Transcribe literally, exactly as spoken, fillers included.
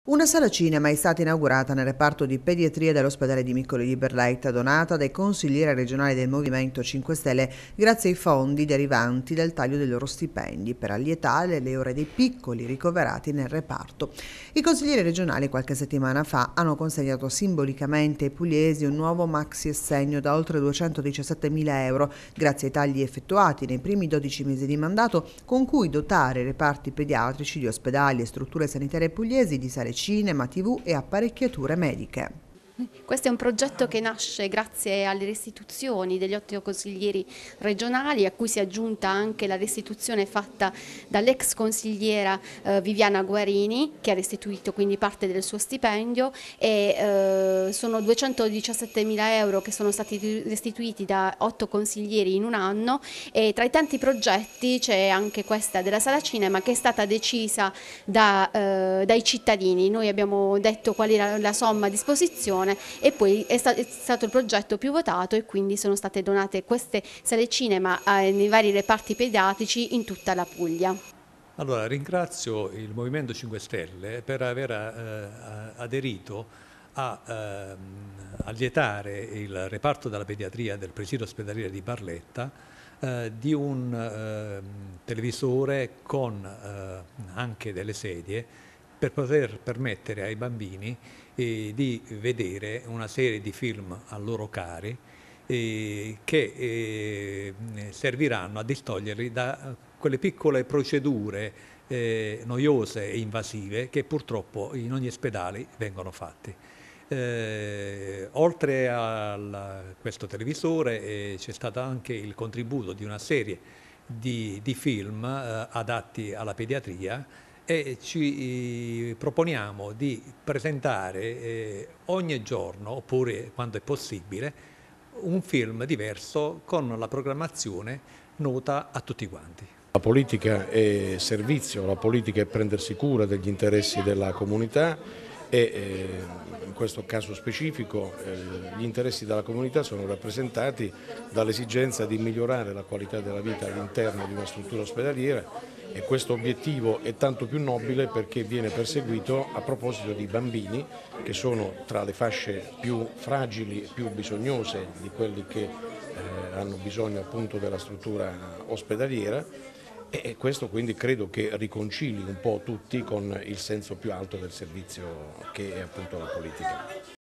Una sala cinema è stata inaugurata nel reparto di pediatria dell'ospedale di Miccoli di Barletta, donata dai consiglieri regionali del Movimento cinque Stelle grazie ai fondi derivanti dal taglio dei loro stipendi per allietare le ore dei piccoli ricoverati nel reparto. I consiglieri regionali qualche settimana fa hanno consegnato simbolicamente ai pugliesi un nuovo maxi assegno da oltre duecentodiciassettemila euro grazie ai tagli effettuati nei primi dodici mesi di mandato, con cui dotare i reparti pediatrici di ospedali e strutture sanitarie pugliesi di sale cinema, tivù e apparecchiature mediche. Questo è un progetto che nasce grazie alle restituzioni degli otto consiglieri regionali, a cui si è aggiunta anche la restituzione fatta dall'ex consigliera eh, Viviana Guarini, che ha restituito quindi parte del suo stipendio, e eh, sono duecentodiciassettemila euro che sono stati restituiti da otto consiglieri in un anno, e tra i tanti progetti c'è anche questa della sala cinema, che è stata decisa da, eh, dai cittadini. Noi abbiamo detto qual era la somma a disposizione e poi è, sta è stato il progetto più votato, e quindi sono state donate queste sale cinema eh, nei vari reparti pediatrici in tutta la Puglia. Allora, ringrazio il Movimento cinque Stelle per aver eh, aderito a eh, allietare il reparto della pediatria del presidio ospedaliero di Barletta eh, di un eh, televisore con eh, anche delle sedie per poter permettere ai bambini eh, di vedere una serie di film a loro cari eh, che eh, serviranno a distoglierli da quelle piccole procedure eh, noiose e invasive che purtroppo in ogni ospedale vengono fatte. Eh, oltre a questo televisore eh, c'è stato anche il contributo di una serie di, di film eh, adatti alla pediatria, e ci proponiamo di presentare eh, ogni giorno, oppure quando è possibile, un film diverso con la programmazione nota a tutti quanti. La politica è servizio, la politica è prendersi cura degli interessi della comunità e eh, in questo caso specifico eh, gli interessi della comunità sono rappresentati dall'esigenza di migliorare la qualità della vita all'interno di una struttura ospedaliera, e questo obiettivo è tanto più nobile perché viene perseguito a proposito di bambini che sono tra le fasce più fragili e più bisognose di quelli che eh, hanno bisogno appunto della struttura ospedaliera, e questo quindi credo che riconcili un po' tutti con il senso più alto del servizio che è appunto la politica.